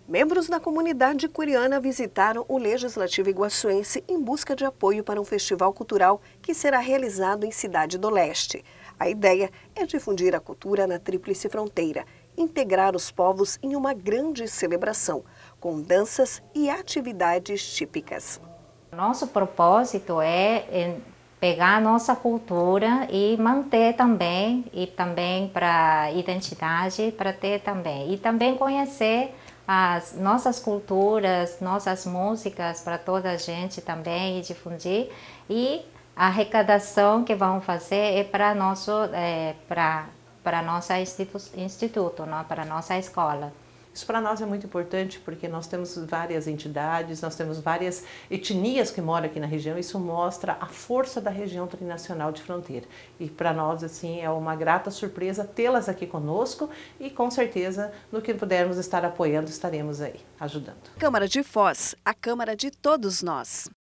Membros da comunidade curiana visitaram o Legislativo iguaçuense em busca de apoio para um festival cultural que será realizado em Cidade do Leste. A ideia é difundir a cultura na Tríplice Fronteira, integrar os povos em uma grande celebração, com danças e atividades típicas. Nosso propósito é pegar a nossa cultura e manter também, e também para identidade, para ter também, e também conhecer as nossas culturas, nossas músicas para toda a gente também e difundir. E a arrecadação que vamos fazer é para nosso, para nossa instituto, não? Para nossa escola. Isso para nós é muito importante porque nós temos várias entidades, nós temos várias etnias que moram aqui na região. Isso mostra a força da região trinacional de fronteira. E para nós, assim, é uma grata surpresa tê-las aqui conosco e com certeza no que pudermos estar apoiando, estaremos aí, ajudando. Câmara de Foz, a Câmara de todos nós.